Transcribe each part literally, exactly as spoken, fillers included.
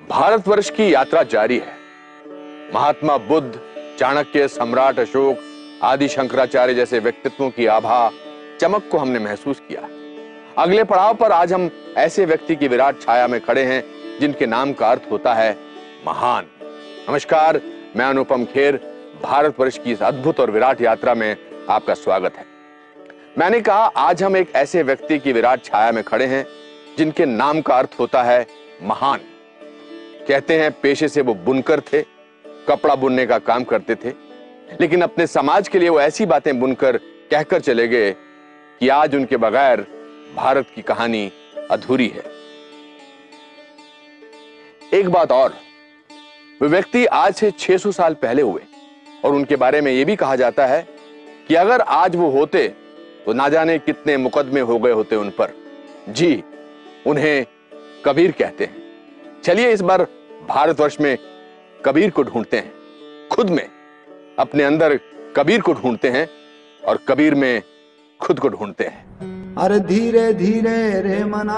भारतवर्ष की यात्रा जारी है। महात्मा बुद्ध, चाणक्य, सम्राट अशोक, आदि शंकराचार्य जैसे व्यक्तित्वों की आभा, चमक को हमने महसूस किया। अगले पड़ाव पर आज हम ऐसे व्यक्ति की विराट छाया में खड़े हैं जिनके नाम का अर्थ होता है महान। नमस्कार, मैं अनुपम खेर, भारतवर्ष की इस अद्भुत और विराट यात्रा में आपका स्वागत है। मैंने कहा आज हम एक ऐसे व्यक्ति की विराट छाया में खड़े हैं जिनके नाम का अर्थ होता है महान। कहते हैं पेशे से वो बुनकर थे, कपड़ा बुनने का काम करते थे, लेकिन अपने समाज के लिए वो ऐसी बातें बुनकर कहकर चले गए कि आज उनके बगैर भारत की कहानी अधूरी है। एक बात और, वे व्यक्ति आज से छह सौ साल पहले हुए और उनके बारे में यह भी कहा जाता है कि अगर आज वो होते तो ना जाने कितने मुकदमे हो गए होते उन पर। जी, उन्हें कबीर कहते हैं। चलिए इस बार भारतवर्ष में कबीर को ढूंढते हैं, खुद में, अपने अंदर कबीर को ढूंढते हैं और कबीर में खुद को ढूंढते हैं। अरे धीरे धीरे रे मना।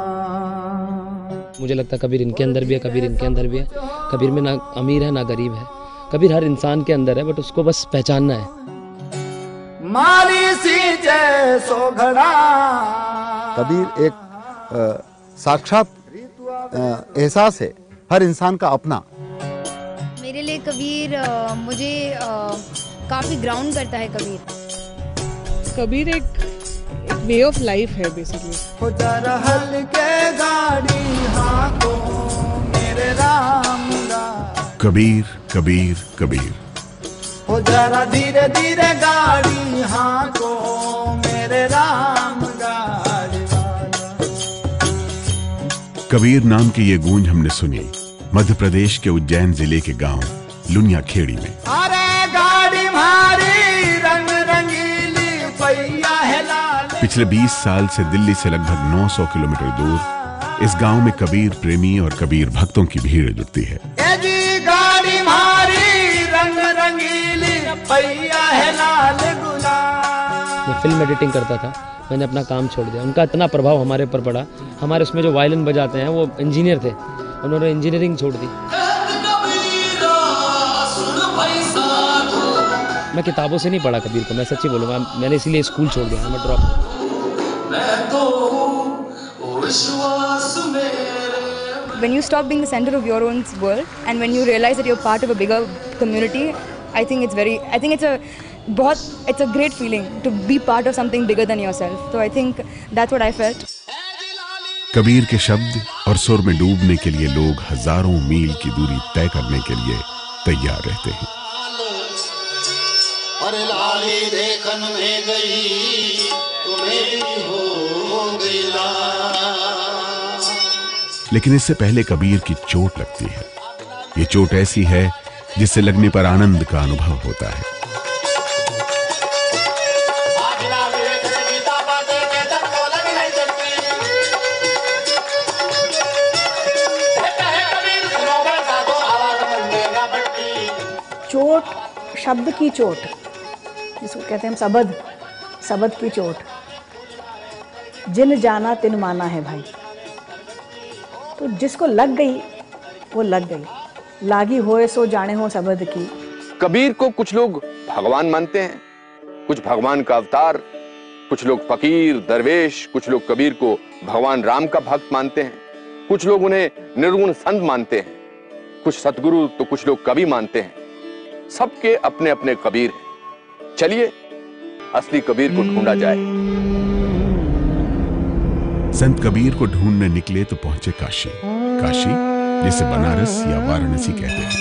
मुझे लगता है कबीर इनके अंदर भी है, कबीर इनके अंदर भी है। कबीर में ना अमीर है ना गरीब है, कबीर हर इंसान के अंदर है, बट उसको बस पहचानना है। माली सी जैसो घड़ा। कबीर एक साक्षात एहसास है, हर इंसान का अपना। मेरे लिए कबीर आ, मुझे काफ़ी ग्राउंड करता है। कबीर कबीर एक एक वे ऑफ लाइफ है बेसिकली। हो जरा हल्के गाड़ी हाथों मेरे राम राम। कबीर कबीर कबीर। हो जरा धीरे धीरे गाड़ी हाथों मेरे राम गाड़ी वाला। कबीर नाम की ये गूंज हमने सुनी मध्य प्रदेश के उज्जैन जिले के गांव लुनिया खेड़ी में। अरे गाड़ी मारी रंग रंगीली पैया है लाल। पिछले बीस साल से दिल्ली से लगभग नौ सौ किलोमीटर दूर इस गांव में कबीर प्रेमी और कबीर भक्तों की भीड़ जुटती है। ए जी गाड़ी मारी रंग रंगीली पैया है लाल गुलाल। मैं फिल्म एडिटिंग करता था, मैंने अपना काम छोड़ दिया। उनका इतना प्रभाव हमारे ऊपर पड़ा। हमारे उसमें जो वायलिन बजाते हैं वो इंजीनियर थे, उन्होंने इंजीनियरिंग छोड़ दी। मैं किताबों से नहीं पढ़ा कबीर को, मैं सच्ची बोलूँगा, मैंने इसीलिए स्कूल छोड़ दिया। मैं drop. When you stop being the center of your own world and when you realize that you're part of a bigger community, I think it's very, I think it's a बहुत, it's a great feeling to be part of something bigger than yourself. So I think that's what I felt. Kabir के शब्द और सुर में डूबने के लिए लोग हजारों मील की दूरी तय करने के लिए तैयार रहते हैं। अरे लाली देखन में गई तुम्हें भी हो गई लाल। लेकिन इससे पहले कबीर की चोट लगती है। ये चोट ऐसी है जिससे लगने पर आनंद का अनुभव होता है। चोट, शब्द की चोट, जिसको कहते हैं हम सबद, सबद की चोट। जिन जाना तिन माना है भाई। तो जिसको लग गई वो लग गई, लागी होए सो जाने हो सबद की। कबीर को कुछ लोग भगवान मानते हैं, कुछ भगवान का अवतार, कुछ लोग फकीर, दरवेश, कुछ लोग कबीर को भगवान राम का भक्त मानते हैं, कुछ लोग उन्हें निर्गुण संत मानते हैं, कुछ सतगुरु तो कुछ लोग कवि मानते हैं। सबके अपने अपने कबीर हैं। चलिए असली कबीर को ढूंढा जाए। संत कबीर को ढूंढने निकले तो पहुंचे काशी। काशी जिसे बनारस या वाराणसी कहते हैं।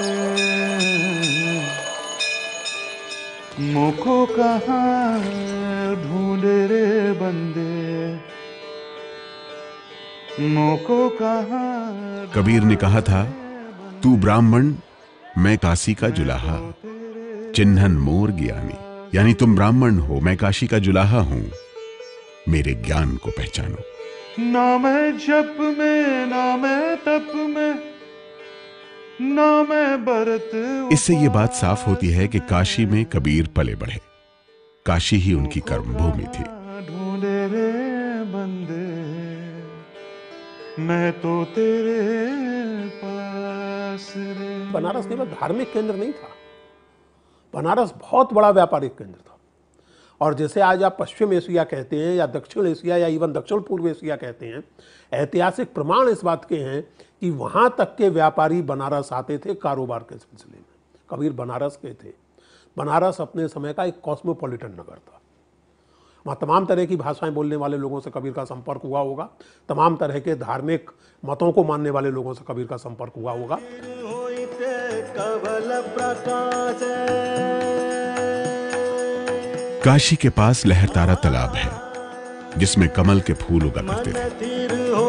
मुझको कहाँ ढूंढे रे बंदे, मुझको कहाँ। कबीर ने कहा था, तू ब्राह्मण मैं काशी का जुलाहा, चिन्हन मोर ज्ञानी। यानी तुम ब्राह्मण हो, मैं काशी का जुलाहा हूं, मेरे ज्ञान को पहचानो। ना मैं जप में, ना मैं तप में, ना मैं बरत। इससे ये बात साफ होती है कि काशी में कबीर पले बढ़े। काशी ही उनकी कर्मभूमि थी। ढूंढे रे बंदे मैं तो तेरे पास रे। बनारस केवल धार्मिक केंद्र नहीं था, बनारस बहुत बड़ा व्यापारिक केंद्र था। और जैसे आज आप पश्चिम एशिया कहते हैं या दक्षिण एशिया या इवन दक्षिण पूर्व एशिया कहते हैं, ऐतिहासिक प्रमाण इस बात के हैं कि वहाँ तक के व्यापारी बनारस आते थे कारोबार के सिलसिले में। कबीर बनारस के थे। बनारस अपने समय का एक कॉस्मोपॉलिटन नगर था। वहाँ तमाम तरह की भाषाएं बोलने वाले लोगों से कबीर का संपर्क हुआ होगा, तमाम तरह के धार्मिक मतों को मानने वाले लोगों से कबीर का संपर्क हुआ होगा। काशी के पास लहरतारा तालाब है जिसमें कमल के फूल उगा करते थे।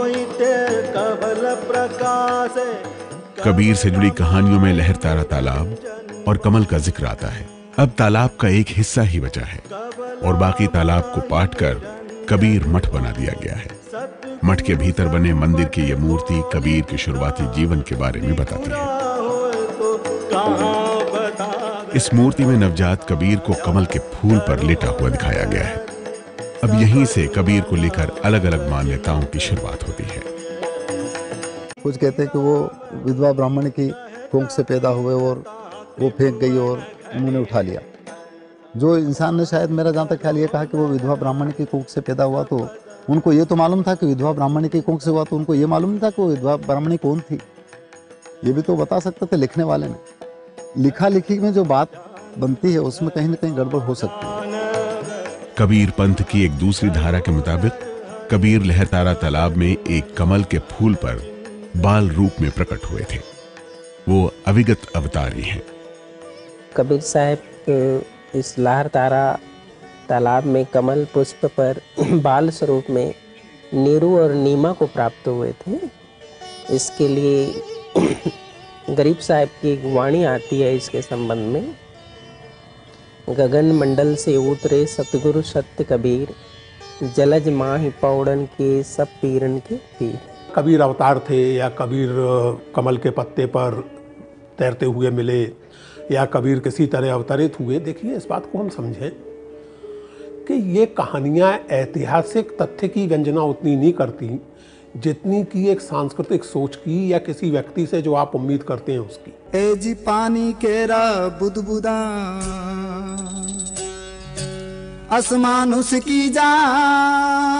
कबीर से जुड़ी कहानियों में लहरतारा तालाब और कमल का जिक्र आता है। अब तालाब का एक हिस्सा ही बचा है और बाकी तालाब को पाट कर कबीर मठ बना दिया गया है। मठ के भीतर बने मंदिर की यह मूर्ति कबीर के शुरुआती जीवन के बारे में बताती है। इस मूर्ति में नवजात कबीर को कमल के फूल पर लेटा हुआ दिखाया गया है। अब यहीं से कबीर को लेकर अलग अलग मान्यताओं की शुरुआत होती है। कुछ कहते हैं कि वो विधवा ब्राह्मण की कोख से पैदा हुए और वो फेंक गई और उन्होंने उठा लिया। जो इंसान ने, शायद मेरा जहाँ तक ख्याल ये कहा कि वो विधवा ब्राह्मण की कोख से पैदा हुआ, तो उनको ये तो मालूम था कि विधवा ब्राह्मण की कोख से हुआ, तो उनको ये मालूम नहीं था कि वो विधवा ब्राह्मणी कौन थी। ये भी तो बता सकते थे लिखने वाले ने। लिखा लिखी में जो बात बनती है उसमें कहीं ना कहीं गड़बड़ हो सकती है। कबीर पंथ की एक दूसरी धारा के मुताबिक कबीर लहरतारा तालाब में एक कमल के फूल पर बाल रूप में प्रकट हुए थे। वो अविगत अवतारी हैं। कबीर साहब इस लहरतारा तालाब में कमल पुष्प पर बाल स्वरूप में नीरू और नीमा को प्राप्त हुए थे। इसके लिए गरीब साहब की एक वाणी आती है इसके संबंध में। गगन मंडल से उतरे सतगुरु सत्य कबीर, जलज माहि पौड़न के सब पीरन के पीर। कबीर अवतार थे या कबीर कमल के पत्ते पर तैरते हुए मिले या कबीर किसी तरह अवतरित हुए। देखिए, इस बात को हम समझें कि ये कहानियाँ ऐतिहासिक तथ्य की व्यंजना उतनी नहीं करती जितनी की एक सांस्कृतिक सोच की या किसी व्यक्ति से जो आप उम्मीद करते हैं उसकी। ए जी पानी केरा बुदबुदा आसमान उसकी जात।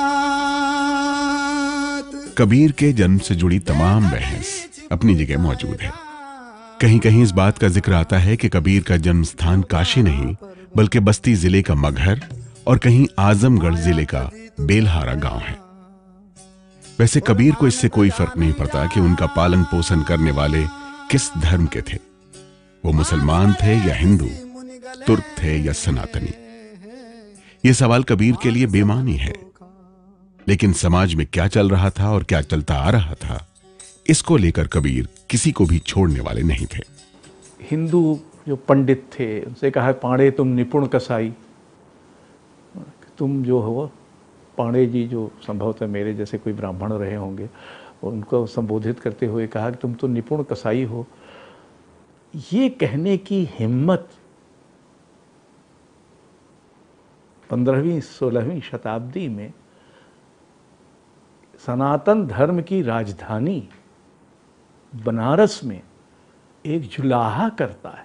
कबीर के जन्म से जुड़ी तमाम बहस अपनी जगह मौजूद है। कहीं कहीं इस बात का जिक्र आता है कि कबीर का जन्म स्थान काशी नहीं बल्कि बस्ती जिले का मगहर और कहीं आजमगढ़ जिले का बेलहारा गांव है। वैसे कबीर को इससे कोई फर्क नहीं पड़ता कि उनका पालन पोषण करने वाले किस धर्म के थे। वो मुसलमान थे या हिंदू, तुर्क थे या सनातनी। ये सवाल कबीर के लिए बेमानी है, लेकिन समाज में क्या चल रहा था और क्या चलता आ रहा था, इसको लेकर कबीर किसी को भी छोड़ने वाले नहीं थे। हिंदू जो पंडित थे उनसे कहा, पांडे तुम निपुण कसाई, तुम जो हो पांडे जी, जो संभवतः मेरे जैसे कोई ब्राह्मण रहे होंगे, उनको संबोधित करते हुए कहा कि तुम तो निपुण कसाई हो। ये कहने की हिम्मत पंद्रहवीं सोलहवीं शताब्दी में सनातन धर्म की राजधानी बनारस में एक जुलाहा करता है।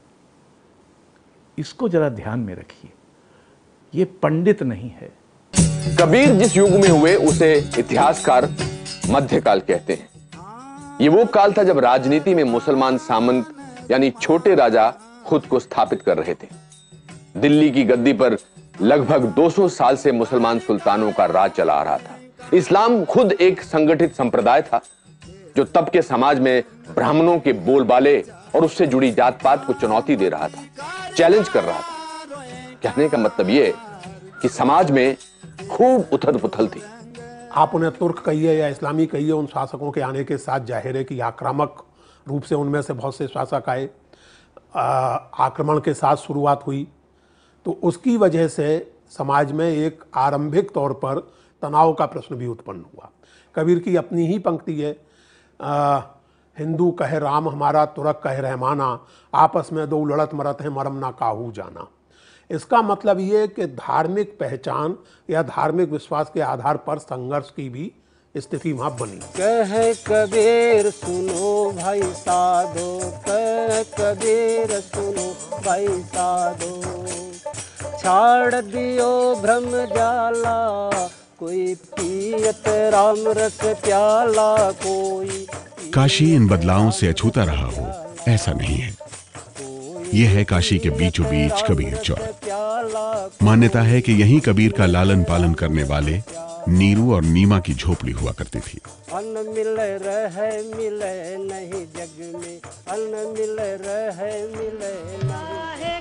इसको जरा ध्यान में रखिए, ये पंडित नहीं है। कबीर जिस युग में हुए उसे इतिहासकार मध्यकाल कहते हैं। ये वो काल था जब राजनीति में मुसलमान सामंत यानी छोटे राजा खुद को स्थापित कर रहे थे। दिल्ली की गद्दी पर लगभग दो सौ साल से मुसलमान सुल्तानों का राज चला आ रहा था। इस्लाम खुद एक संगठित संप्रदाय था जो तब के समाज में ब्राह्मणों के बोलबाले और उससे जुड़ी जात पात को चुनौती दे रहा था, चैलेंज कर रहा था। कहने का मतलब यह कि समाज में खूब उथल पुथल थी। आप उन्हें तुर्क कहिए या इस्लामी कहिए, उन शासकों के आने के साथ जाहिर है कि आक्रामक रूप से उनमें से बहुत से शासक आए, आक्रमण के साथ शुरुआत हुई। तो उसकी वजह से समाज में एक आरंभिक तौर पर तनाव का प्रश्न भी उत्पन्न हुआ। कबीर की अपनी ही पंक्ति है, आ, हिंदू कहे राम हमारा, तुर्क कहे रहमाना, आपस में दो लड़त मरत है, मरम ना काहू जाना। इसका मतलब ये कि धार्मिक पहचान या धार्मिक विश्वास के आधार पर संघर्ष की भी स्थिति वहां बनी। कह कबीर सुनो भाई साधो, कह कबीर सुनो भाई साधो, छाड़ दियो भ्रम जाला, कोई पियत राम रस प्याला कोई। काशी इन बदलावों से अछूता रहा हो ऐसा नहीं है। यह है काशी के बीचों बीच कबीर चौक। मान्यता है कि यहीं कबीर का लालन पालन करने वाले नीरू और नीमा की झोपड़ी हुआ करती थी। अन्न मिले रहे मिले नहीं जग में, अन्न मिले रहे मिले नहीं।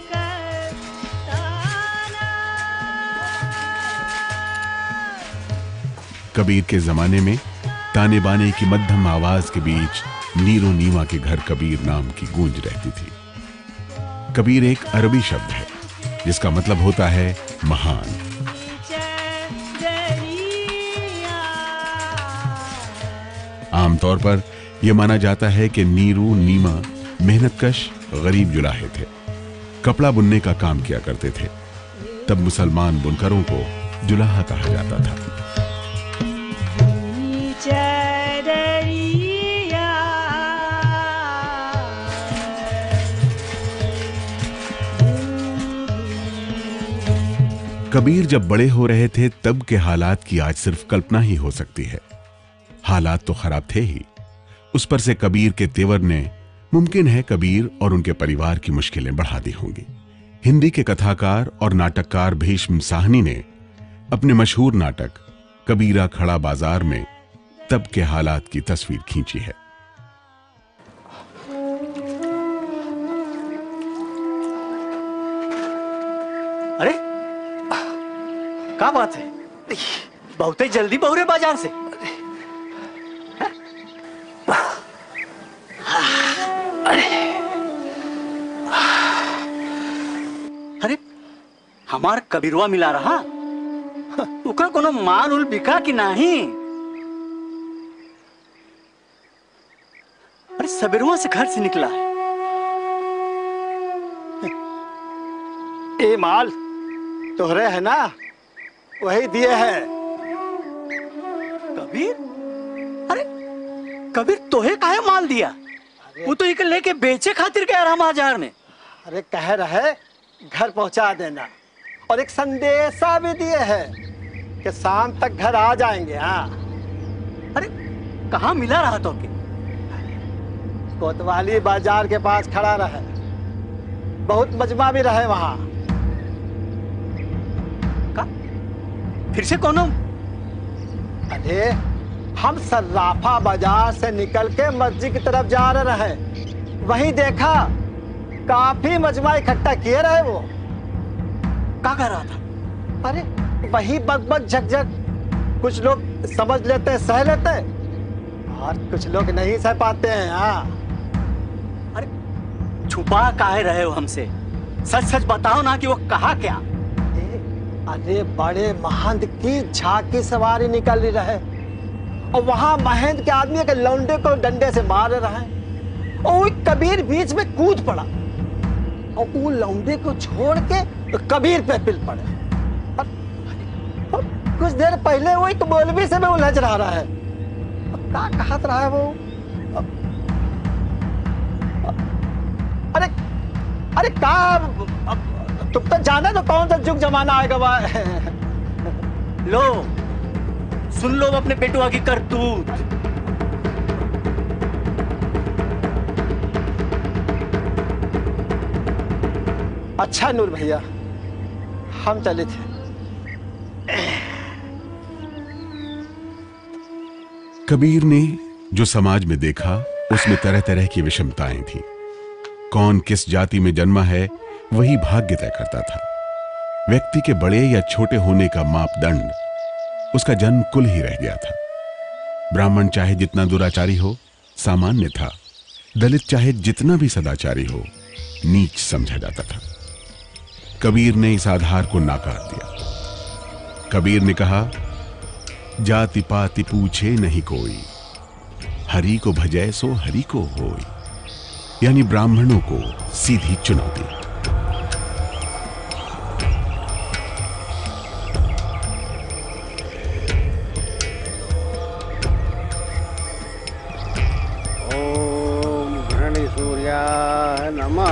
कबीर के जमाने में ताने बाने की मध्यम आवाज के बीच नीरू नीमा के घर कबीर नाम की गूंज रहती थी। कबीर एक अरबी शब्द है जिसका मतलब होता है महान। आमतौर पर यह माना जाता है कि नीरू नीमा मेहनतकश गरीब जुलाहे थे, कपड़ा बुनने का काम किया करते थे। तब मुसलमान बुनकरों को जुलाहा कहा जाता था। कबीर जब बड़े हो रहे थे तब के हालात की आज सिर्फ कल्पना ही हो सकती है। हालात तो खराब थे ही, उस पर से कबीर के तेवर ने मुमकिन है कबीर और उनके परिवार की मुश्किलें बढ़ा दी होंगी। हिंदी के कथाकार और नाटककार भीष्म साहनी ने अपने मशहूर नाटक कबीरा खड़ा बाजार में तब के हालात की तस्वीर खींची है। अरे क्या बात है, बहुत ही जल्दी बहुरे बाजार से। अरे हमार कबीरवा मिला रहा, उका कोनो माल उल बिका कि नहीं? अरे सबेरवा से घर से निकला है। ए माल तोहरे है ना, वही दिए है। कबीर? अरे कबीर तोहे काहे माल दिया? वो तो एक लेके बेचे खातिर गया रहा बाजार में। अरे कह रहे घर पहुंचा देना, और एक संदेशा भी दिए है कि शाम तक घर आ जाएंगे। हाँ। अरे कहाँ मिला रहा तो? कोतवाली बाजार के पास खड़ा रहे, बहुत मजमा भी रहे वहां। का? फिर से कौन? अरे हम सर्राफा बाजार से निकल के मस्जिद की तरफ जा रहे, वहीं देखा काफी मजमा इकट्ठा किए रहे। वो क्या कर रहा था? अरे वही बकबक झकझक, कुछ लोग समझ लेते सह लेते, और कुछ लोग नहीं सह पाते हैं। हाँ। अरे छुपा काहे रहे हो हमसे? सच सच बताओ ना कि वो कहा क्या? अरे बड़े महंत की झांकी सवारी निकल रहे, और वहां महंत के आदमी के लौंडे को डंडे से मार रहे, और कबीर बीच में कूद पड़ा, और वो लौंडे को छोड़ के कबीर पे पिल पड़े। कुछ देर पहले वो एक मौलवी से मैं उलझ रहा है, क्या कहत रहा है वो? अरे अरे क्या, तुम तो जाना तो कौन सा जुग जमाना आएगा। लो सुन लो अपने बेटुआ की करतूत। अच्छा नूर भैया, हम चले थे। कबीर ने जो समाज में देखा उसमें तरह तरह की विषमताएं थी। कौन किस जाति में जन्मा है वही भाग्य तय करता था। व्यक्ति के बड़े या छोटे होने का मापदंड उसका जन्म कुल ही रह गया था। ब्राह्मण चाहे जितना दुराचारी हो सामान्य था, दलित चाहे जितना भी सदाचारी हो नीच समझा जाता था। कबीर ने इस आधार को नाकार दिया। कबीर ने कहा, जाति पाति पूछे नहीं कोई, हरि को भजै सो हरि को होई, यानी ब्राह्मणों को सीधी चुनौती। ओम घृणी सूर्याय नमः।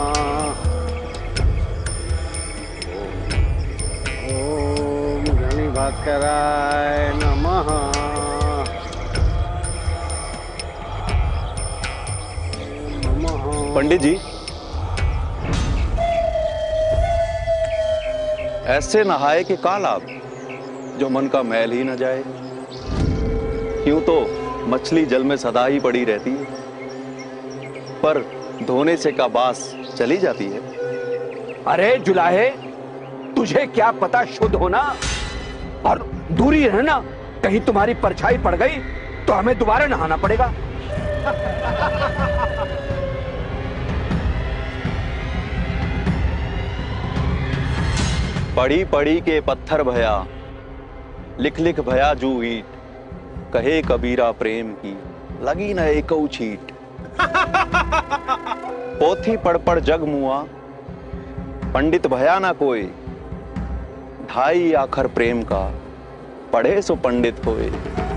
ओम घृणी भास्कराय नमः। पंडित जी, ऐसे नहाए कि का लाभ, जो मन का मैल ही न जाए। क्यों तो मछली जल में सदा ही पड़ी रहती है, पर धोने से का बास चली जाती है। अरे जुलाहे, तुझे क्या पता शुद्ध होना और दूरी रहना, कहीं तुम्हारी परछाई पड़ गई तो हमें दोबारा नहाना पड़ेगा। पड़ी पड़ी के पत्थर भया, लिख लिख भया जू ईट, कहे कबीरा प्रेम की लगी न एकौ छीट। पोथी पढ़ पढ़ जग मुआ, पंडित भया ना कोई, ढाई आखर प्रेम का पढ़े सो पंडित होए।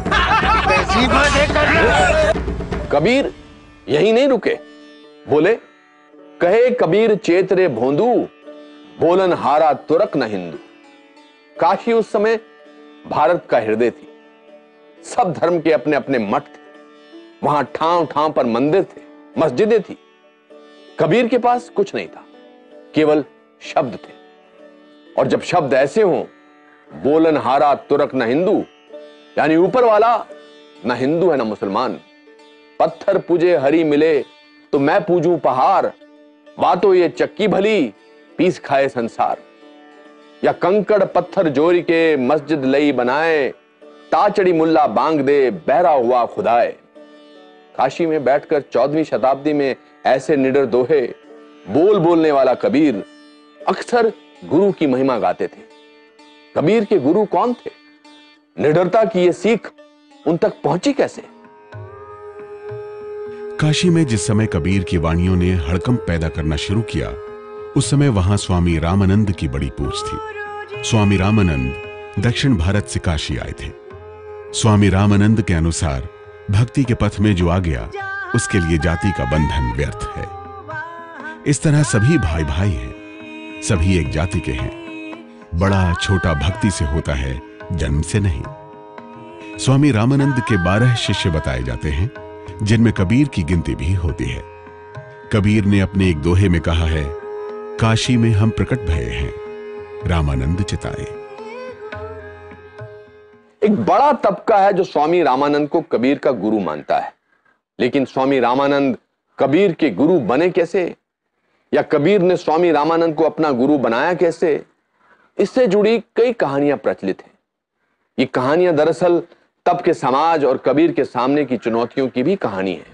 कबीर यही नहीं रुके, बोले कहे कबीर चेतरे भोंदू, बोलन हारा तुरक न हिंदू। काशी उस समय भारत का हृदय थी। सब धर्म के अपने अपने मठ थे, वहां ठाव ठाव पर मंदिर थे, मस्जिदें थी। कबीर के पास कुछ नहीं था, केवल शब्द थे। और जब शब्द ऐसे हों, बोलन हारा तुरक न हिंदू, यानी ऊपर वाला न हिंदू है न मुसलमान। पत्थर पूजे हरि मिले तो मैं पूजूं पहाड़, बातों ये चक्की भली पीस खाए संसार। या कंकड़ पत्थर जोरी के मस्जिद लई बनाए, ताचड़ी मुल्ला बांग दे बहरा हुआ खुदाए। काशी में बैठकर चौदहवीं शताब्दी में ऐसे निडर दोहे बोल बोलने वाला कबीर अक्सर गुरु की महिमा गाते थे। कबीर के गुरु कौन थे? निडरता की ये सीख उन तक पहुंची कैसे? काशी में जिस समय कबीर की वाणियों ने हड़कंप पैदा करना शुरू किया, उस समय वहां स्वामी रामानंद की बड़ी पूछ थी। स्वामी रामानंद दक्षिण भारत से काशी आए थे। स्वामी रामानंद के अनुसार भक्ति के पथ में जो आ गया, उसके लिए जाति का बंधन व्यर्थ है। इस तरह सभी भाई भाई हैं, सभी एक जाति के हैं। बड़ा छोटा भक्ति से होता है, जन्म से नहीं। स्वामी रामानंद के बारह शिष्य बताए जाते हैं, जिनमें कबीर की गिनती भी होती है। कबीर ने अपने एक दोहे में कहा है, काशी में हम प्रकट भये हैं, रामानंद चिताए। एक बड़ा तबका है जो स्वामी रामानंद को कबीर का गुरु मानता है। लेकिन स्वामी रामानंद कबीर के गुरु बने कैसे, या कबीर ने स्वामी रामानंद को अपना गुरु बनाया कैसे, इससे जुड़ी कई कहानियां प्रचलित हैं। ये कहानियां दरअसल तब के समाज और कबीर के सामने की चुनौतियों की भी कहानी है।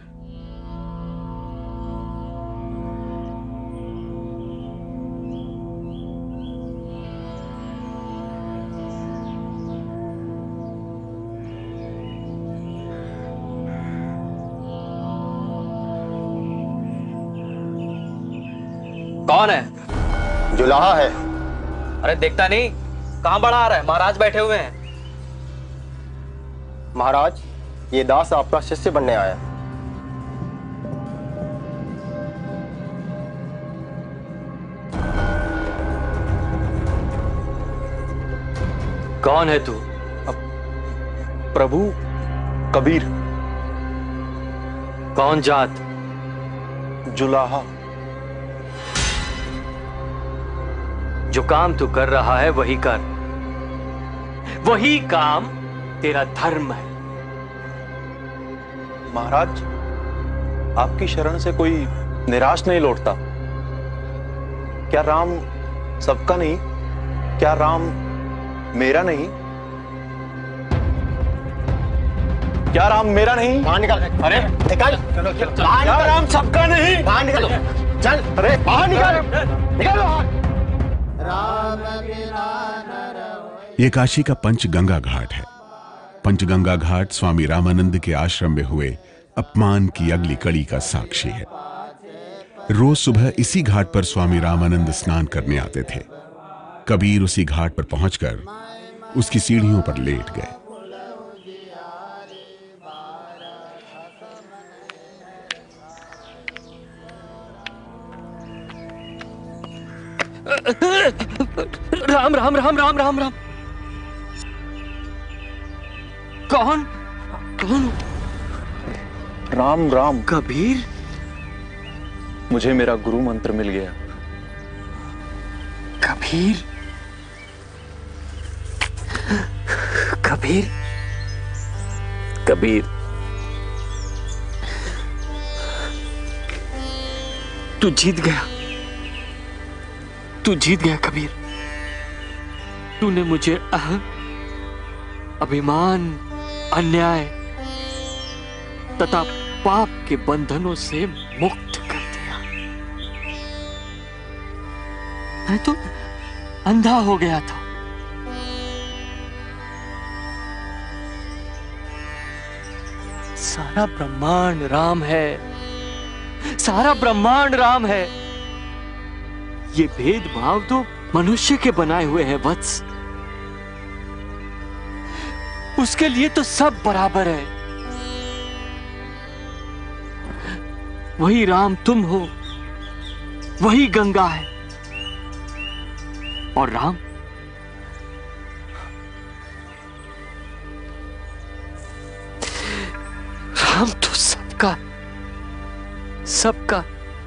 कौन है? जुलाहा है। अरे देखता नहीं, कहां बड़ा आ रहा है? महाराज बैठे हुए हैं। महाराज, ये दास आपका शिष्य बनने आया। कौन है तू? प्रभु, कबीर। कौन जात? जुलाहा। जो काम तू कर रहा है वही कर, वही काम तेरा धर्म है। महाराज, आपकी शरण से कोई निराश नहीं लौटता। क्या राम सबका नहीं? क्या राम मेरा नहीं? क्या राम मेरा नहीं? बाहर निकल। अरे निकल। चलो चलो। क्या राम सबका नहीं? बाहर निकलो। चल। अरे बाहर निकल। निकल बाहर। ये काशी का पंचगंगा घाट है। पंचगंगा घाट स्वामी रामानंद के आश्रम में हुए अपमान की अगली कड़ी का साक्षी है। रोज सुबह इसी घाट पर स्वामी रामानंद स्नान करने आते थे। कबीर उसी घाट पर पहुंचकर उसकी सीढ़ियों पर लेट गए। राम राम राम राम राम राम। कौन कौन? राम राम। कबीर, मुझे मेरा गुरु मंत्र मिल गया। कबीर, कबीर, कबीर, तू जीत गया, तू जीत गया कबीर। तूने मुझे अहं, अभिमान, अन्याय तथा पाप के बंधनों से मुक्त कर दिया। मैं तो अंधा हो गया था। सारा ब्रह्मांड राम है, सारा ब्रह्मांड राम है। ये भेदभाव तो मनुष्य के बनाए हुए हैं वत्स। उसके लिए तो सब बराबर है। वही राम तुम हो, वही गंगा है, और राम राम तो सबका सबका।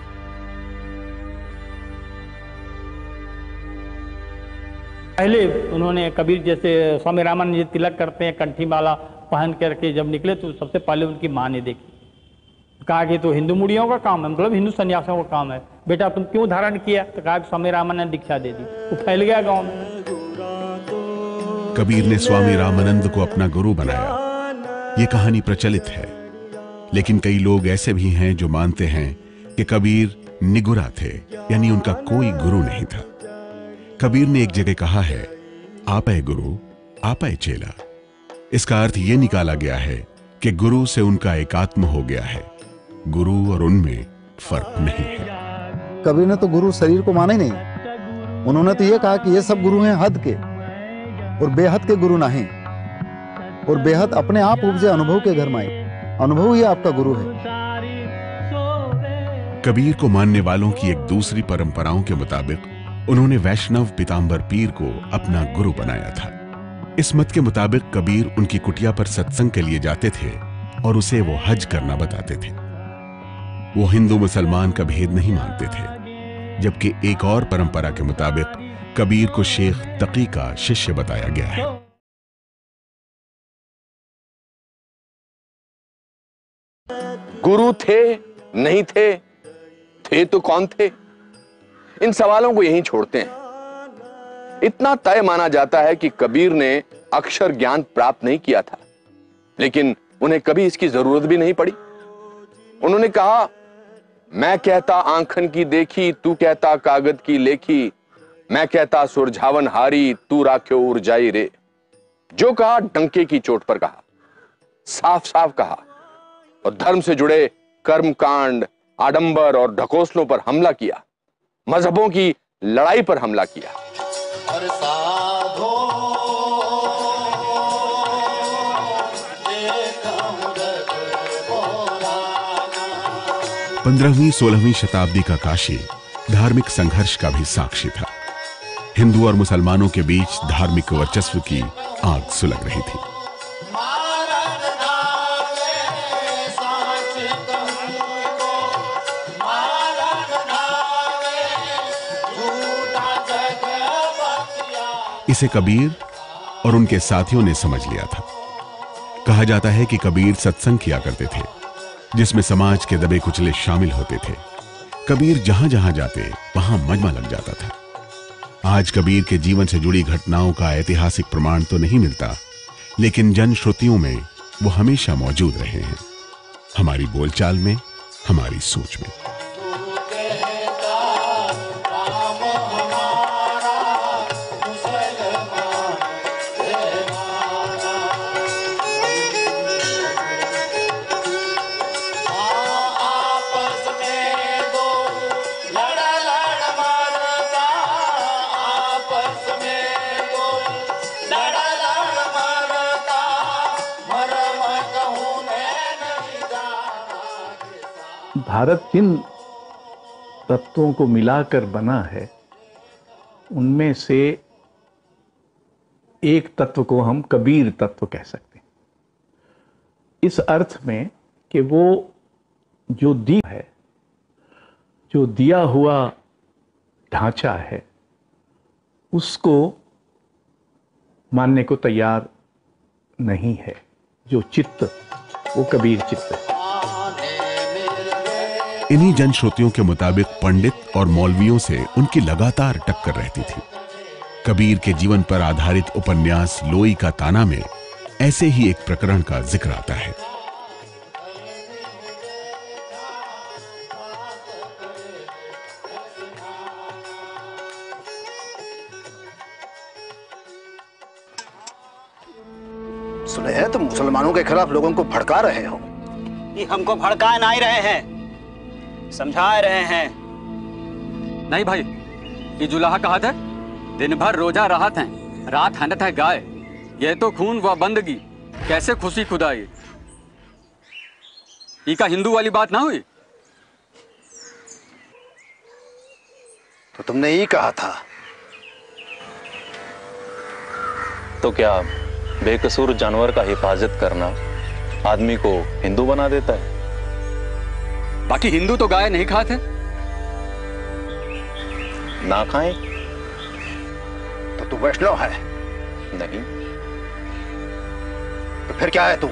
पहले उन्होंने कबीर जैसे स्वामी रामानंद जी तिलक करते हैं, कंठी माला पहन करके जब निकले तो सबसे पहले उनकी माँ ने देखी। कहा कि तो हिंदू मुड़ियों का काम है, मतलब हिंदू सन्यासियों का काम है, बेटा तुम क्यों धारण किया? तो कहा कि स्वामी रामानंद ने दीक्षा दे दी। वो तो फैल गया गांव में। कबीर ने स्वामी रामानंद को अपना गुरु बनाया। ये कहानी प्रचलित है, लेकिन कई लोग ऐसे भी हैं जो मानते हैं कि कबीर निगुरा थे, यानी उनका कोई गुरु नहीं था। कबीर ने एक जगह कहा है, आपै गुरु आपै चेला। इसका अर्थ यह निकाला गया है कि गुरु से उनका एकात्म हो गया है, गुरु और उनमें फर्क नहीं है। कबीर ने तो गुरु शरीर को माना ही नहीं। उन्होंने तो ये कहा कि ये सब गुरु हैं हद के, और बेहद के गुरु नहीं। और बेहद अपने आप उपजे अनुभव के घर में आए। अनुभव ही आपका गुरु है। कबीर को मानने वालों की एक दूसरी परंपराओं के मुताबिक उन्होंने वैष्णव पीताम्बर पीर को अपना गुरु बनाया था। इस मत के मुताबिक कबीर उनकी कुटिया पर सत्संग के लिए जाते थे और उसे वो हज करना बताते थे। वो हिंदू मुसलमान का भेद नहीं मानते थे, जबकि एक और परंपरा के मुताबिक कबीर को शेख तकी का शिष्य बताया गया है। गुरु थे नहीं थे, थे तो कौन थे? इन सवालों को यहीं छोड़ते हैं। इतना तय माना जाता है कि कबीर ने अक्षर ज्ञान प्राप्त नहीं किया था, लेकिन उन्हें कभी इसकी जरूरत भी नहीं पड़ी। उन्होंने कहा, मैं कहता आंखन की देखी, तू कहता कागज की लेखी, मैं कहता सुरझावन हारी, तू राख्यो उर्जाई रे। जो कहा डंके की चोट पर कहा, साफ साफ कहा, और धर्म से जुड़े कर्मकांड, आडंबर और ढकोसलों पर हमला किया, मजहबों की लड़ाई पर हमला किया। पंद्रहवीं सोलहवीं शताब्दी का काशी धार्मिक संघर्ष का भी साक्षी था। हिंदू और मुसलमानों के बीच धार्मिक वर्चस्व की आग सुलग रही थी। इसे कबीर और उनके साथियों ने समझ लिया था। कहा जाता है कि कबीर सत्संग किया करते थे, जिसमें समाज के दबे कुचले शामिल होते थे। कबीर जहां जहां जाते वहां मजमा लग जाता था। आज कबीर के जीवन से जुड़ी घटनाओं का ऐतिहासिक प्रमाण तो नहीं मिलता, लेकिन जनश्रुतियों में वो हमेशा मौजूद रहे हैं, हमारी बोलचाल में, हमारी सोच में। भारत जिन तत्वों को मिलाकर बना है उनमें से एक तत्व को हम कबीर तत्व कह सकते हैं, इस अर्थ में कि वो जो दी है, जो दिया हुआ ढांचा है, उसको मानने को तैयार नहीं है। जो चित्त, वो कबीर चित्त है। इन्हीं जनश्रुतियों के मुताबिक पंडित और मौलवियों से उनकी लगातार टक्कर रहती थी। कबीर के जीवन पर आधारित उपन्यास लोई का ताना में ऐसे ही एक प्रकरण का जिक्र आता है। सुने हैं तुम मुसलमानों के खिलाफ लोगों को भड़का रहे हो। ये हमको भड़का नहीं रहे हैं, समझा रहे हैं। नहीं भाई, ये जुलाहा कहा था, दिन भर रोजा राहत हैं, रात हनत है गाय। ये तो खून व बंदगी, कैसे खुशी खुदाई। ये का हिंदू वाली बात ना हुई? तो तुमने ही कहा था। तो क्या बेकसूर जानवर का हिफाजत करना आदमी को हिंदू बना देता है? बाकी हिंदू तो गाय नहीं खाते। ना खाएं तो तू वैष्णव है? नहीं। तो फिर क्या है तू?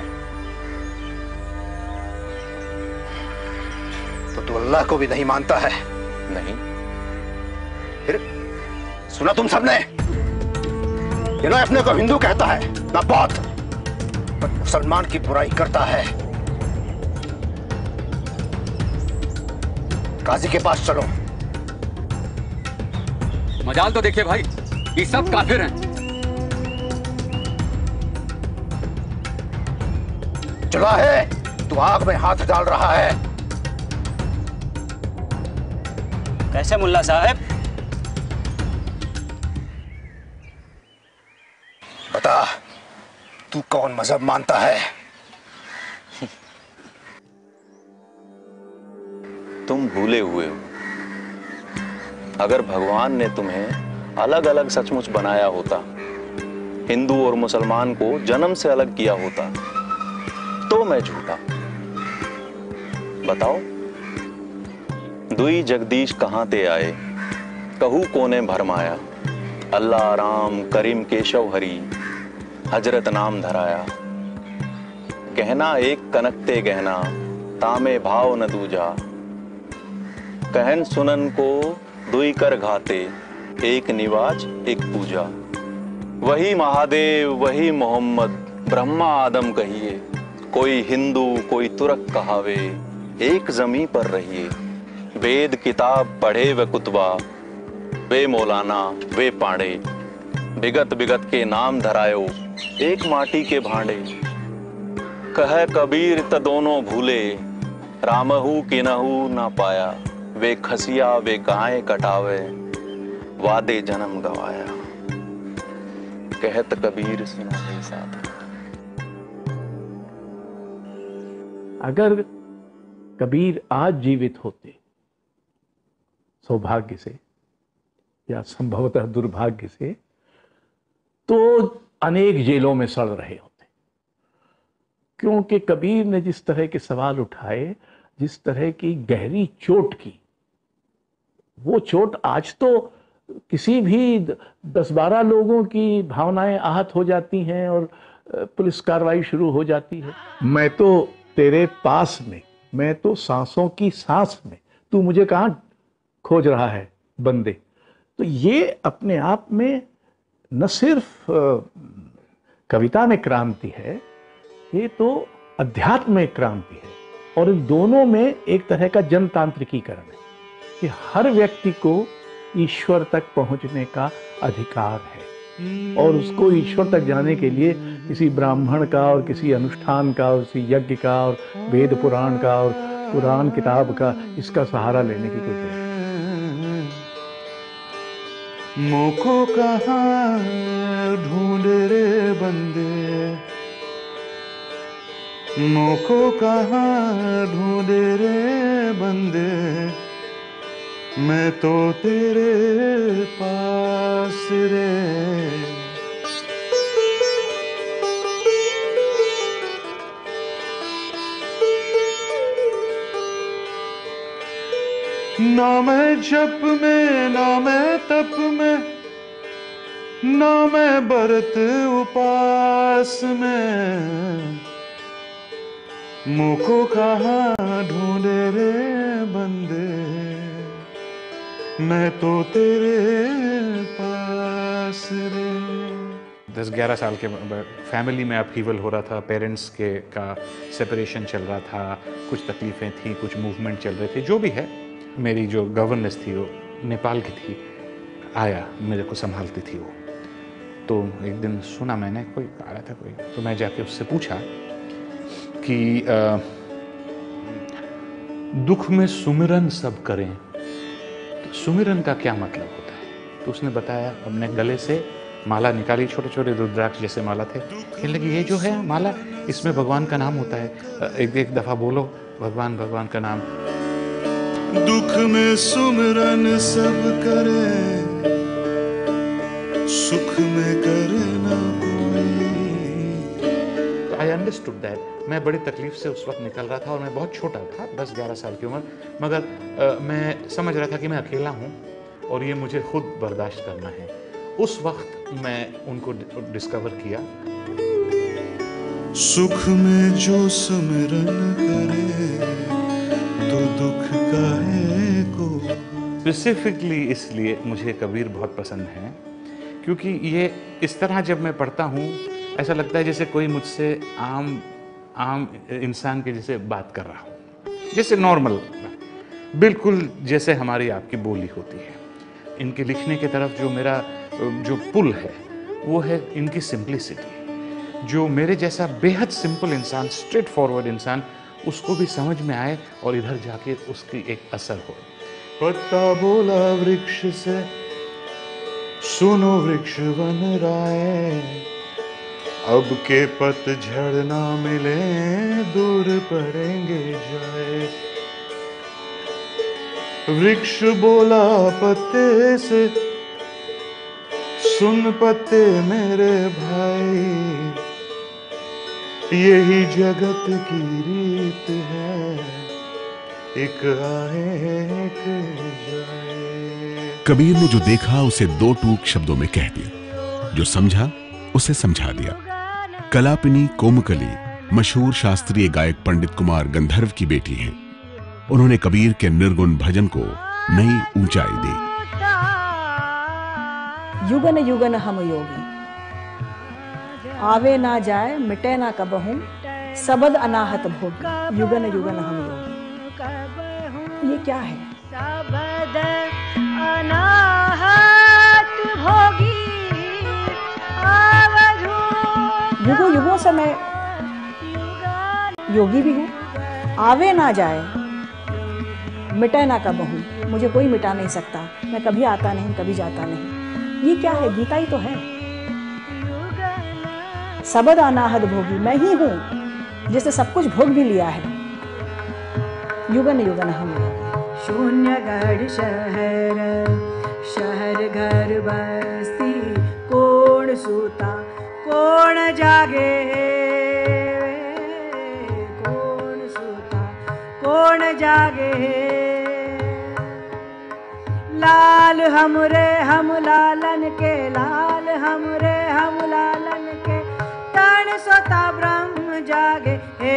तो तू अल्लाह को भी नहीं मानता है? नहीं। फिर सुना तुम सबने, ये ना अपने को हिंदू कहता है ना बौद्ध, पर मुसलमान की बुराई करता है। काजी के पास चलो। मजाल तो देखिए भाई, ये सब काफिर हैं। चला है, तू आग में हाथ डाल रहा है। कैसे मुल्ला साहब? बता, तू कौन मजहब मानता है? तुम भूले हुए हो। अगर भगवान ने तुम्हें अलग अलग सचमुच बनाया होता, हिंदू और मुसलमान को जन्म से अलग किया होता, तो मैं झूठा। बताओ, दुई जगदीश कहां ते आए, कहू कोने भरमाया। अल्लाह राम करीम केशव हरि, हजरत नाम धराया। कहना एक कनकते गहना, तामे भाव न दूजा। कहन सुनन को दुई कर घाते, एक निवाज एक पूजा। वही महादेव वही मोहम्मद, ब्रह्मा आदम कहिए। कोई हिंदू कोई तुरक कहावे, एक जमी पर रहिए। वेद किताब पढ़े व कुतबा, वे मौलाना वे पांडे। बिगत बिगत के नाम धरायो, एक माटी के भांडे। कह कबीर त दोनों भूले, रामहू किनहू ना पाया। वे खसिया वे गाय कटावे, वादे जन्म गवाया। कहत कबीर सुना है साथ। अगर कबीर आज जीवित होते, सौभाग्य से या संभवतः दुर्भाग्य से, तो अनेक जेलों में सड़ रहे होते। क्योंकि कबीर ने जिस तरह के सवाल उठाए, जिस तरह की गहरी चोट की, वो चोट आज तो किसी भी दस बारह लोगों की भावनाएं आहत हो जाती हैं और पुलिस कार्रवाई शुरू हो जाती है। मैं तो तेरे पास में, मैं तो सांसों की सांस में, तू मुझे कहाँ खोज रहा है बंदे। तो ये अपने आप में न सिर्फ कविता में क्रांति है, ये तो अध्यात्म में क्रांति है। और इन दोनों में एक तरह का जनतांत्रिकीकरण है कि हर व्यक्ति को ईश्वर तक पहुंचने का अधिकार है, और उसको ईश्वर तक जाने के लिए किसी ब्राह्मण का और किसी अनुष्ठान का और किसी यज्ञ का और वेद पुराण का और पुराण किताब का, इसका सहारा लेने की कोई जरूरत नहीं। मुखो कहाँ ढूंढे रे बंदे, मुखो कहाँ ढूंढे रे बंदे। मैं तो तेरे पास रे। ना मैं जप में ना मैं तप में ना मैं बरत उपास में, मुझको कहाँ ढूंढे रे बंदे, मैं तो तेरे पास रे। दस ग्यारह साल के फैमिली में अपहीवल हो रहा था, पेरेंट्स के का सेपरेशन चल रहा था, कुछ तकलीफ़ें थी, कुछ मूवमेंट चल रहे थे, जो भी है। मेरी जो गवर्नेंस थी वो नेपाल की थी, आया मेरे को संभालती थी वो। तो एक दिन सुना मैंने, कोई आया था कोई, तो मैं जाके उससे पूछा कि आ, दुख में सुमिरन सब करें तो सुमिरन का क्या मतलब होता है। तो उसने बताया, अपने गले से माला निकाली, छोटे छोटे रुद्राक्ष जैसे माला थे, कहने लगी ये जो है माला, इसमें भगवान का नाम होता है, एक एक दफ़ा बोलो भगवान भगवान का नाम। दुख में सुमिरन सब करे, सुख में करे ना कोई। I understood that. मैं बड़ी तकलीफ से उस वक्त निकल रहा था और मैं बहुत छोटा था, दस ग्यारह साल की उम्र, मगर आ, मैं समझ रहा था कि मैं अकेला हूँ और ये मुझे खुद बर्दाश्त करना है। उस वक्त मैं उनको डिस्कवर किया। सुख में जो सुमिरन करे तो दुख काहे को। स्पेसिफिकली इसलिए मुझे कबीर बहुत पसंद है क्योंकि ये इस तरह जब मैं पढ़ता हूँ ऐसा लगता है जैसे कोई मुझसे आम आम इंसान के जैसे बात कर रहा हो, जैसे नॉर्मल, बिल्कुल जैसे हमारी आपकी बोली होती है। इनके लिखने की तरफ जो मेरा जो पुल है वो है इनकी सिंप्लिसिटी। जो मेरे जैसा बेहद सिंपल इंसान, स्ट्रेट फॉरवर्ड इंसान, उसको भी समझ में आए और इधर जाके उसकी एक असर हो। पत्ता बोला वृक्ष से, सुनो वृक्ष वन राय, अब के पतझड़ ना मिले दूर पड़ेंगे जाए। वृक्ष बोला पत्ते से, सुन पत्ते मेरे भाई, यही जगत की रीत है, एक आए एक जाए। कबीर ने जो देखा उसे दो टूक शब्दों में कह दिया, जो समझा उसे समझा दिया। कलापिनी कोमकली मशहूर शास्त्रीय गायक पंडित कुमार गंधर्व की बेटी हैं। उन्होंने कबीर के निर्गुण भजन को नई ऊंचाई दी। युगन युगन हम योगी, आवे ना जाए मिटे ना कबहू, सबद अनाहत भोगी, युगन युगन हम योगी। ये क्या है? सबद अनाहत भोगी, युगों युगों से मैं योगी भी हूँ। आवे ना जाए मिटे ना कबहू, मुझे कोई मिटा नहीं सकता, मैं कभी आता नहीं कभी जाता नहीं। ये क्या है? गीता ही तो है। सबद अनाहत भोगी, मैं ही हूँ जिसने सब कुछ भोग भी लिया है। युगन युगन हम शून्य गढ़ शहर, शहर घर बस्ती, कौन सूता कौन जागे, कौन सूता कौन जागे। लाल हमरे हम लालन के, लाल हमरे हम लालन के, तन सोता ब्रह्म जागे। हे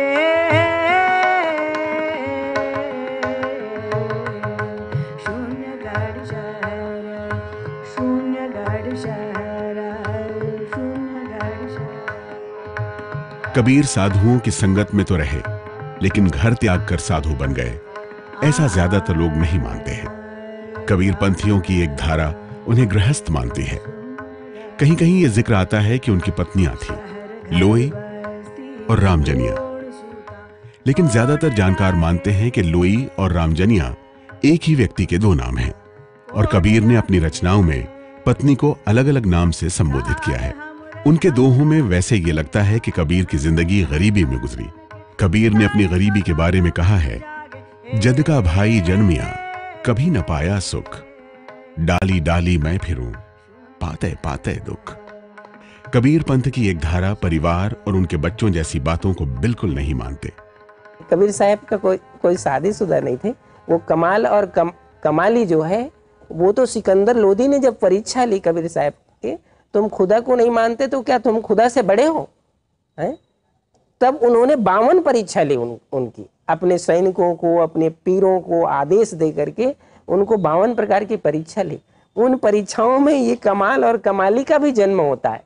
शून्य गढ़ शहर, शून्य गढ़ शहर, शून्य गढ़ शहर। कबीर साधुओं की संगत में तो रहे लेकिन घर त्याग कर साधु बन गए, ऐसा ज्यादातर लोग नहीं मानते हैं। कबीर पंथियों की एक धारा उन्हें गृहस्थ मानती है। कहीं कहीं यह जिक्र आता है कि उनकी पत्नियां थी, लोई और रामजनिया, लेकिन ज्यादातर जानकार मानते हैं कि लोई और रामजनिया एक ही व्यक्ति के दो नाम हैं और कबीर ने अपनी रचनाओं में पत्नी को अलग अलग नाम से संबोधित किया है। उनके दोहों में वैसे ये लगता है कि कबीर की जिंदगी गरीबी में गुजरी। कबीर ने अपनी गरीबी के बारे में कहा है, जद का भाई जन्मिया कभी न पाया सुख, डाली डाली मैं फिरूं, पाते पाते दुख। कबीर पंथ की एक धारा परिवार और उनके बच्चों जैसी बातों को बिल्कुल नहीं मानते। कबीर साहब का कोई कोई शादीशुदा नहीं थे। वो कमाल और कम, कमाली जो है वो तो सिकंदर लोधी ने जब परीक्षा ली कबीर साहब के, तुम खुदा को नहीं मानते तो क्या तुम खुदा से बड़े हो, हैं? तब उन्होंने बावन परीक्षा ली उन, उनकी अपने सैनिकों को, अपने पीरों को आदेश दे करके उनको बावन प्रकार की परीक्षा ली। उन परीक्षाओं में ये कमाल और कमाली का भी जन्म होता है।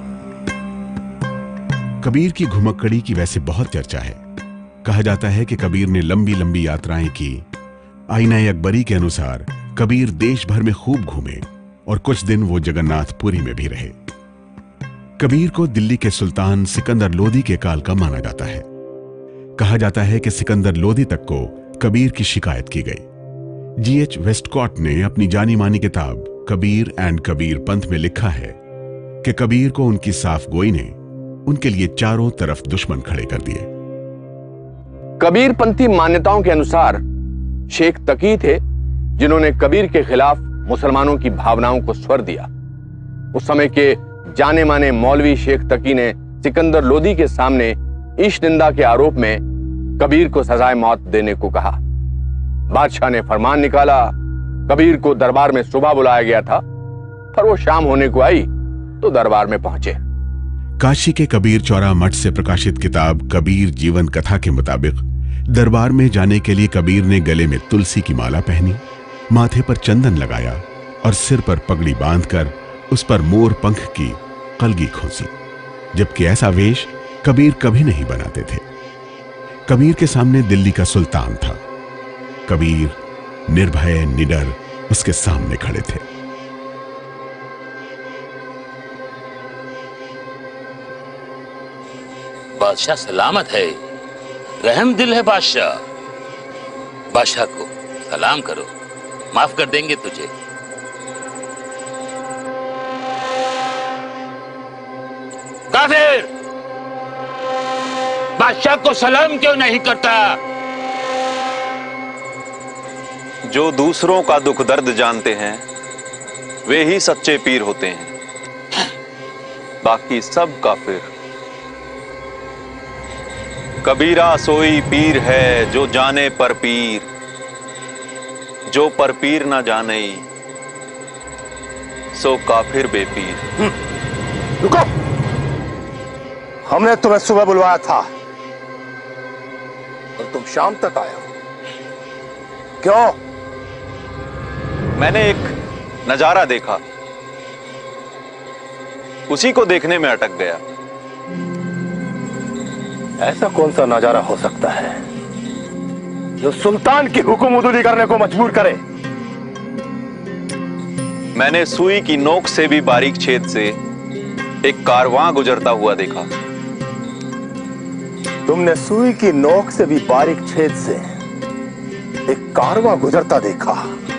कबीर की घुमक्कड़ी की वैसे बहुत चर्चा है। कहा जाता है कि कबीर ने लंबी लंबी यात्राएं की। आईना अकबरी के अनुसार कबीर देश भर में खूब घूमे और कुछ दिन वो जगन्नाथपुरी में भी रहे। कबीर को दिल्ली के सुल्तान सिकंदर लोदी के काल का माना जाता है। कहा जाता है कि सिकंदर लोदी तक को कबीर की शिकायत की गई। जी एच वेस्टकॉट ने अपनी जानी मानी किताब कबीर एंड कबीर पंथ में लिखा है कि कबीर को उनकी साफ गोई ने उनके लिए चारों तरफ दुश्मन खड़े कर दिए। कबीर पंथी मान्यताओं के अनुसार शेख तकी थे जिन्होंने कबीर के खिलाफ मुसलमानों की भावनाओं को स्वर दिया। उस समय के जाने माने मौलवी शेख तकी ने सिकंदर लोदी के सामने ईश निंदा के आरोप में कबीर को सजाए मौत देने को कहा। बादशाह ने फरमान निकाला। कबीर को दरबार में सुबह बुलाया गया था, पर वो शाम होने को आई तो दरबार में पहुंचे। काशी के कबीर चौरा मठ से प्रकाशित किताब कबीर जीवन कथा के मुताबिक दरबार में जाने के लिए कबीर ने गले में तुलसी की माला पहनी, माथे पर चंदन लगाया और सिर पर पगड़ी बांधकर उस पर मोर पंख की कलगी खोसी। जबकि ऐसा वेश कबीर कभी नहीं बनाते थे। कबीर के सामने दिल्ली का सुल्तान था। कबीर निर्भय निडर उसके सामने खड़े थे। बादशाह सलामत है, रहम दिल है बादशाह। बादशाह को सलाम करो, माफ कर देंगे तुझे। काफिर, बादशाह को सलाम क्यों नहीं करता? जो दूसरों का दुख दर्द जानते हैं वे ही सच्चे पीर होते हैं, बाकी सब काफिर। कबीरा सोई पीर है जो जाने पर पीर, जो पर पीर ना जाने सो काफिर बेपीर। रुको, हमने तुम्हें सुबह बुलवाया था और तुम शाम तक आए हो, क्यों? मैंने एक नजारा देखा, उसी को देखने में अटक गया। ऐसा कौन सा नजारा हो सकता है जो सुल्तान की हुक्म करने को मजबूर करे? मैंने सुई की नोक से भी बारीक छेद से एक कारवां गुजरता हुआ देखा। तुमने सुई की नोक से भी बारीक छेद से एक कारवां गुजरता देखा?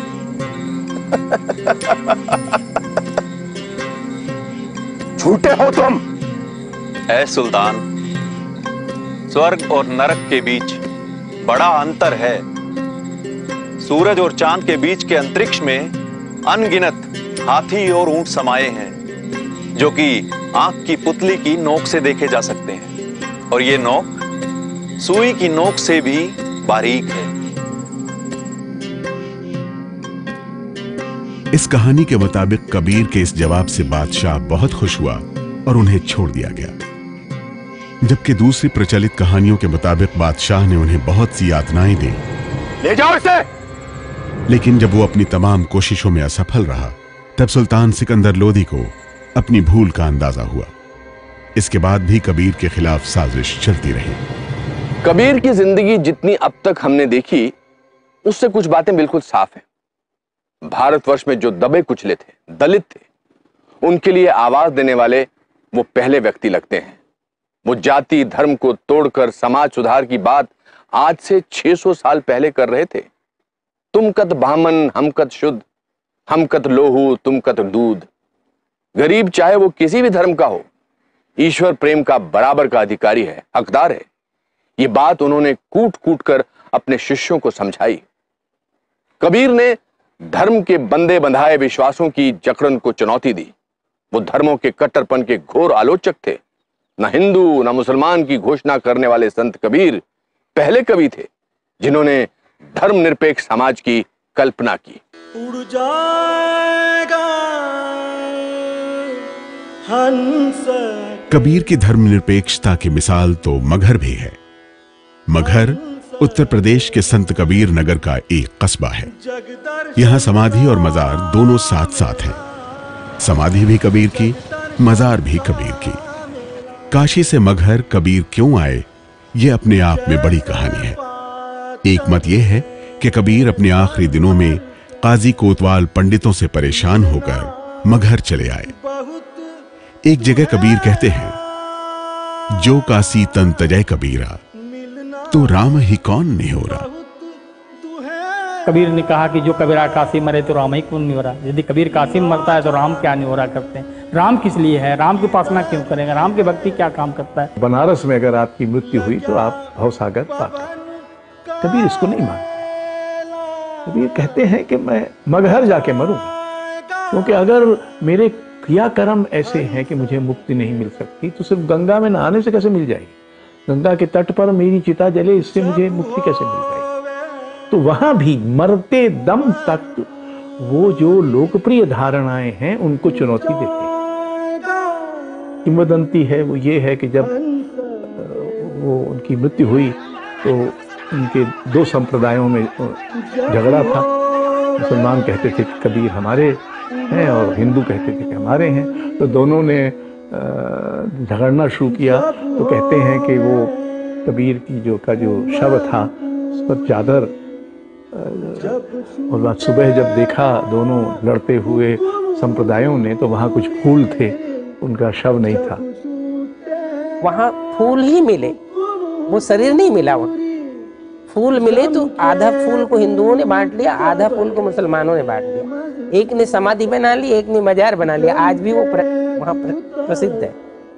झूठे हो तुम। ऐ सुल्तान, स्वर्ग और नरक के बीच बड़ा अंतर है। सूरज और चांद के बीच के अंतरिक्ष में अनगिनत हाथी और ऊंट समाये हैं जो कि आंख की पुतली की नोक से देखे जा सकते हैं, और ये नोक सुई की नोक से भी बारीक है। इस कहानी के मुताबिक कबीर के इस जवाब से बादशाह बहुत खुश हुआ और उन्हें छोड़ दिया गया। जबकि दूसरी प्रचलित कहानियों के मुताबिक बादशाह ने उन्हें बहुत सी यातनाएं दी। ले जाओ इसे। लेकिन जब वो अपनी तमाम कोशिशों में असफल रहा, तब सुल्तान सिकंदर लोदी को अपनी भूल का अंदाजा हुआ। इसके बाद भी कबीर के खिलाफ साजिश चलती रही। कबीर की जिंदगी जितनी अब तक हमने देखी, उससे कुछ बातें बिल्कुल साफ हैं। भारतवर्ष में जो दबे कुचले थे, दलित थे, उनके लिए आवाज देने वाले वो पहले व्यक्ति लगते हैं। वो जाति धर्म को तोड़कर समाज सुधार की बात आज से छह सौ साल पहले कर रहे थे। तुम कत ब्राह्मण, हम कत शुद्ध, हम कत लोहू, तुम कत दूध। गरीब चाहे वो किसी भी धर्म का हो, ईश्वर प्रेम का बराबर का अधिकारी है, हकदार है। ये बात उन्होंने कूट कूट कर अपने शिष्यों को समझाई। कबीर ने धर्म के बंदे बंधाए विश्वासों की जकड़न को चुनौती दी। वो धर्मों के कट्टरपन के घोर आलोचक थे। न हिंदू न मुसलमान की घोषणा करने वाले संत कबीर पहले कवि थे जिन्होंने धर्मनिरपेक्ष समाज की कल्पना की। उड़ जाएगा हंस। कबीर की धर्मनिरपेक्षता की मिसाल तो मगहर भी है। मगहर उत्तर प्रदेश के संत कबीर नगर का एक कस्बा है। यहाँ समाधि और मजार दोनों साथ साथ हैं। समाधि भी कबीर की, मजार भी कबीर की। काशी से मगहर कबीर क्यों आए, ये अपने आप में बड़ी कहानी है। एक मत यह है कि कबीर अपने आखिरी दिनों में काजी कोतवाल पंडितों से परेशान होकर मगहर चले आए। एक जगह कबीर कहते हैं, जो काशी तन तजय कबीरा, तो राम ही कौन नहीं हो रहा। कबीर ने कहा कि जो कबीरा काशी मरे तो राम ही कौन नहीं हो रहा। यदि कबीर काशी में मरता है तो राम क्या नहीं हो रहा करते हैं। राम किस लिए है, राम की उपासना क्यों करेंगे, राम की भक्ति क्या काम करता है। बनारस में अगर आपकी मृत्यु हुई तो आप भवसागर पार। कबीर इसको नहीं मानते। कबीर कहते हैं कि मैं मगहर जाके मरूंगा, क्योंकि अगर मेरे क्रियाकर्म ऐसे हैं कि मुझे मुक्ति नहीं मिल सकती तो सिर्फ गंगा में नहाने से कैसे मिल जाएगी। गंगा के तट पर मेरी चिता जले, इससे मुझे मुक्ति कैसे मिल जाएगी। तो वहां भी मरते दम तक वो जो लोकप्रिय धारणाएं हैं उनको चुनौती देते हैं। किंवदंती है वो ये है कि जब वो उनकी मृत्यु हुई तो उनके दो संप्रदायों में झगड़ा था। मुसलमान कहते थे कि कबीर हमारे हैं और हिंदू कहते थे कि हमारे हैं। तो दोनों ने झगड़ना शुरू किया। तो कहते हैं कि वो कबीर की जो का जो शव था उस पर चादर, और बाद सुबह जब देखा दोनों लड़ते हुए संप्रदायों ने तो वहाँ कुछ फूल थे, उनका शव नहीं था। वहाँ फूल ही मिले, वो शरीर नहीं मिला। वहाँ फूल मिले तो आधा फूल को हिंदुओं ने बांट लिया, आधा फूल को मुसलमानों ने बांट लिया। एक ने समाधि बना ली, एक ने मजार बना लिया। आज भी वो प्र, वहाँ प्र, प्रसिद्ध है।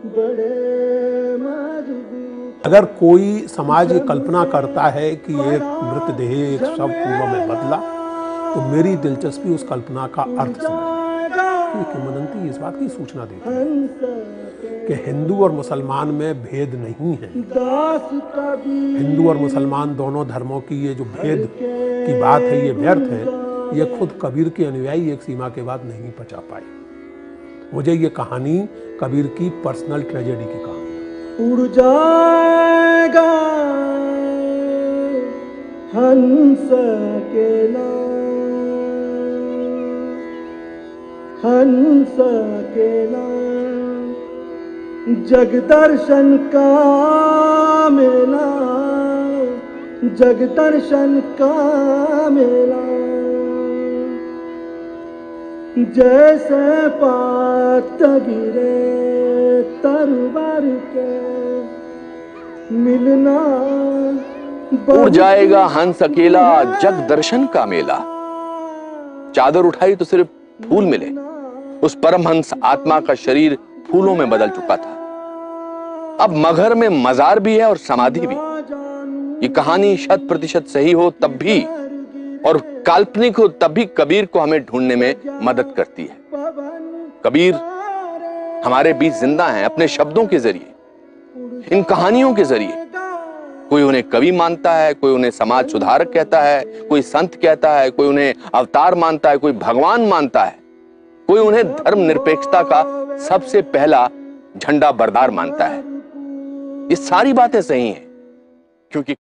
अगर कोई समाज ये कल्पना करता है कि एक मृतदेह एक शव पूर्व में बदला, तो मेरी दिलचस्पी उस कल्पना का अर्थ समझना। ये किंवदंती इस बात की सूचना देती है कि हिंदू और मुसलमान में भेद नहीं है। हिंदू और मुसलमान दोनों धर्मों की ये जो भेद की बात है, ये व्यर्थ है। ये खुद कबीर के अनुयायी एक सीमा के बाद नहीं पचा पाए। मुझे ये कहानी कबीर की पर्सनल ट्रेजेडी की कहानी। उड़ जाएगा हंस अकेला, हंस अकेला, जग दर्शन का मेला, जग दर्शन का मेला। जैसे पात गिरे तरवर के मिलना। उड़ जाएगा हंस अकेला, जग दर्शन का मेला। चादर उठाई तो सिर्फ फूल मिले। उस परमहंस आत्मा का शरीर फूलों में बदल चुका था। अब मगहर में मजार भी है और समाधि भी। ये कहानी शत प्रतिशत सही हो तब भी और काल्पनिक हो तब भी कबीर को हमें ढूंढने में मदद करती है। कबीर हमारे बीच जिंदा हैं अपने शब्दों के जरिए, इन कहानियों के जरिए। कोई उन्हें कवि मानता है, कोई उन्हें समाज सुधारक कहता है, कोई संत कहता है, कोई उन्हें अवतार मानता है, कोई भगवान मानता है, कोई उन्हें धर्म निरपेक्षता का सबसे पहला झंडा बरदार मानता है। ये सारी बातें सही हैं क्योंकि